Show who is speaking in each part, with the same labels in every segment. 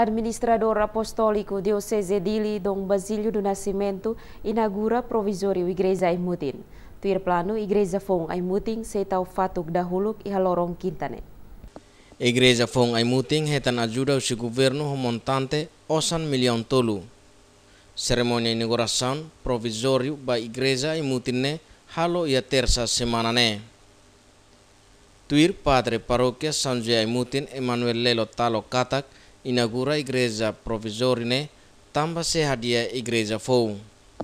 Speaker 1: Administrador Apostólico Diocese Dili Dom Basílio do Nascimento inaugura provisório Igreja Aimutin. Tuir plano Igreja Fong Aimutin setau fatuk dahuluk ihalorong Quintane.
Speaker 2: Igreja Fong Aimutin hetan ajuda o governo montante osan milhão tolu. Cerimônia inauguração provisório ba Igreja Aimutin ne halo ia terça semana ne. Tuir Padre Paróquia São José Aimutin Emmanuel Lelo Talo Katak inaugura Igreja Provisória ne tamba se hadia Igreja Fong.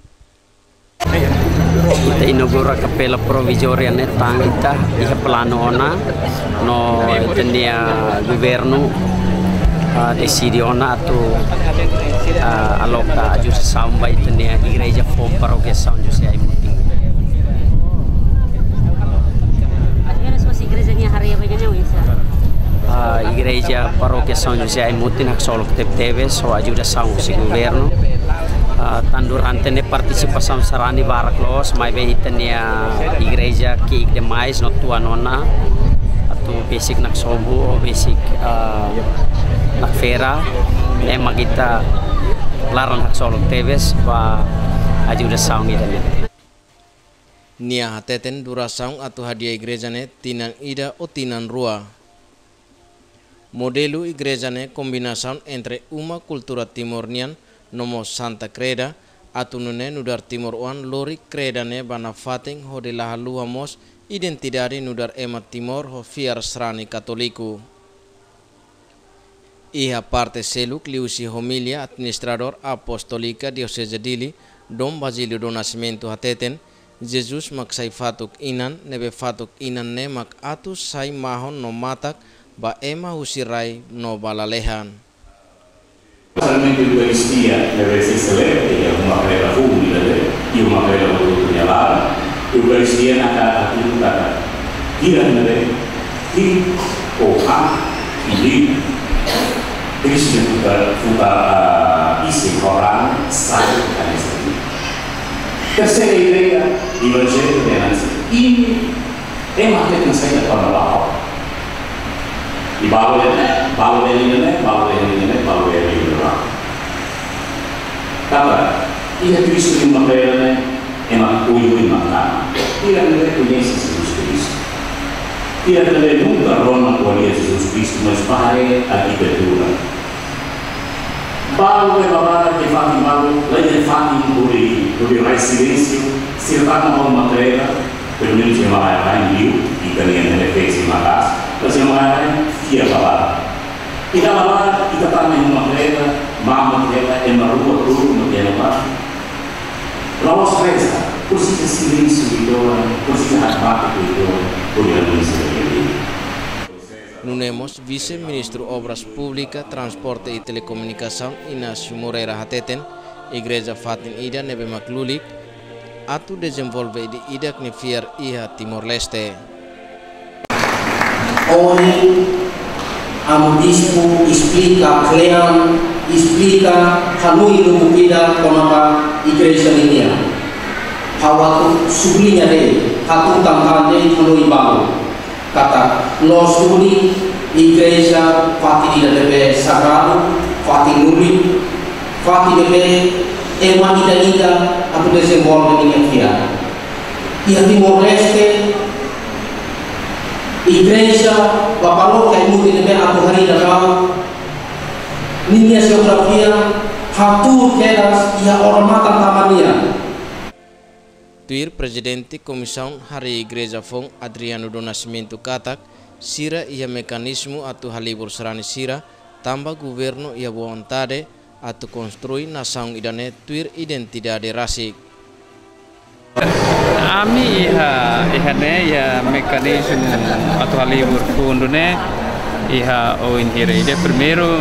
Speaker 3: Kita inaugura Capela Provisoria ne tangita iha plano ona no tendia governo decidi ona atau aloka ajus sampai tendia Igreja Fong Parokia São José Aimutin. Igreja Parokia São José Aimutin hak solo teve so ajuda sang si governo durante ne participação sarani baraklos mai behitania igreja que demais no tua nona atau basic nak sobu basic nak fera emang kita larang hak solo teves ba ajuda sang idane
Speaker 2: Nia hateten durasaung atau hadiah igreja ne tinan ida o tinan rua. Modelo igreja ne combinação entre uma cultura timornian nomo Santa Creda atau nune nudar Timor One lori Creda ne bana fating ho de la luamos identidade nudar ema Timor ho fiar srani katoliku. Iha parte seluk liusi homilia administrador apostolica diocese Dili Dom Basílio do Nascimento hateten Jesus maksai fatuk inan nebe fatuk inan ne mak atus sai mahon no matak ba ema usirai no balalehan.
Speaker 4: Specialmente l'Eucaristia deve essere celebra, è una preda umile, è una preda voluta segnalare. L'Eucaristia è nata tutta tirare, ti o a ili, Cristo futa isi Koran sai kanisa. Terceira ideia, il Vangelo innanzi, è una che insegna con la I balu dari ini, balu dari luar. Tapi, ia Kristus yang membayarnya emak uyu makan. Ia tidak punya Yesus Kristus. Ia tidak nunca Roma kuali Yesus Kristus mesbahe arquitetura. Balu baba que faz balu, lei faz por mais silêncio, sertana mau matéria, pelo menos yang mengatakan hiu, ikan yang refleksi matas, terus yang mengatakan dia bala. Kita bala, kita tanah yang makrela, mama makrela, emarua turun makrela. Lawas reza, kursi silêncio itu, kursi hati itu, boleh menjadi.
Speaker 2: Nunemos Vice-Ministro Obras Públicas, Transporte e Telecomunicação Inácio Moreira Hateten, Igreja Fatin Ida nebe Maclulik, atu desenvolve de ida que fiar iha Timor-Leste.
Speaker 5: Hoy ang bispo explica Clean, explica Hanui Lumukida Konapa Igreja Linia. Hawatu sublinya de hatu tamkande Hanui Baru. Kata nos uni Igreja Fati debe Sagrado, Fati Nuli, Fati debe Eman ida atau desenvolve ini kia. Ia Timor-Leste Igreja Bapak Aimutin nebe atau hari datang ninia geografia hatu kedas ia ormatan tamania.
Speaker 2: Tuir Presidente Comissão Hari Igreja Fong Adriano do Nascimento Katak sira ia mekanismo atau halibur serani sira tambah governo ia vontade atau konstrui nação idane tuir identidade rasik.
Speaker 6: Ami iha ne ya mekanismo atau halibur fundune iha o inhire ide primeiro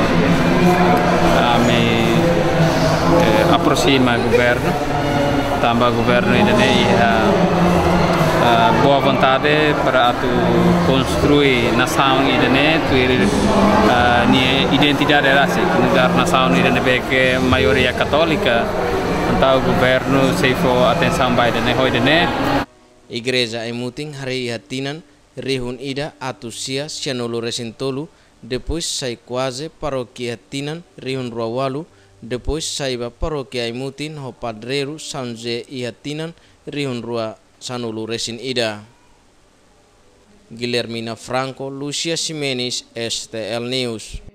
Speaker 6: ami aproxima governo tambah governo idane iha boa vontade para atu construir nação idane tuir ni identidade rasik negara nação idane beke maioria católica então governo se for atenção by idane ho idane
Speaker 2: Igreja Aimutin hari hatinan rihun ida atu sia sianulu resintolu depois sai quase paroquia Tinan, Rihun Ruawalu, depois saiba paroquia Imutin, ho padreiro São José e Tinan, Rihun Rua Sanulu Resin Ida. Guilhermina Franco, Lucia Ximenes, STL News.